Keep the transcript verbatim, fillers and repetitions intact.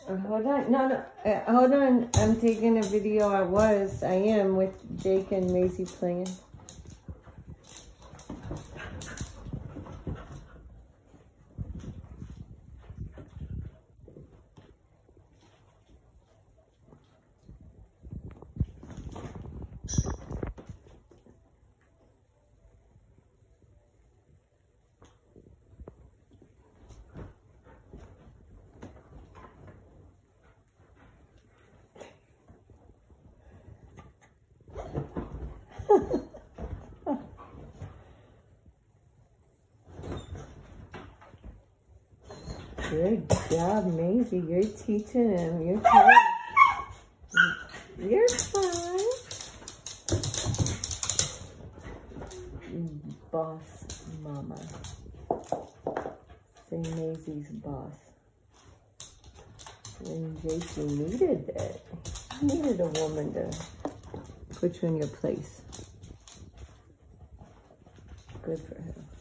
Uh, hold on, no, no, uh, hold on. I'm taking a video. I was, I am with Jake and Maizie playing. Good job, Maizie. You're teaching him. You're fine. You're fine. Boss mama. Say Maisie's boss. And Jake, you needed it. You needed a woman to put you in your place. Good for him.